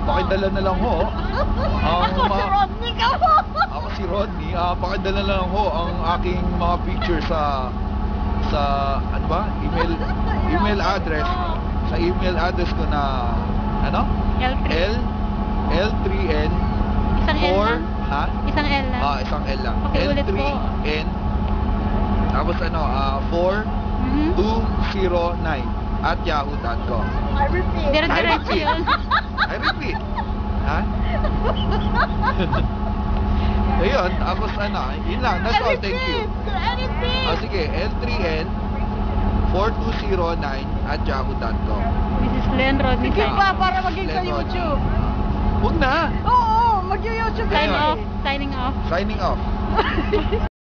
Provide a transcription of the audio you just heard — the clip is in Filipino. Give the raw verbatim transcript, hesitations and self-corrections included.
pakidala na lang ho. Ang Ako si mga- Rodney ka mo. Ako si Rodney, ah, pakidala na lang ho ang aking mga picture sa sa ano ba? Email email address. Sa email address ko na ano? L three. L L3N Isang L four lang? ha? Isang L lang. Ah, isang L lang. Pakiulit po. L3N tapos ano, ah, four Mhm. two zero nine at yahoo dot com. I repeat. Dire-diretso repeat. yun. I repeat. Ha? Ayun, tapos ano, yun lang. That's all, thank you. I repeat. Ah, sige, L three N four two zero nine at yahoo dot com. Missus Len Rodney. Sige Sign pa, para maging sa Len Rodney. YouTube. Huwag na. Oo, mag-YouTube Sign Ayun. off. Signing off. Signing off.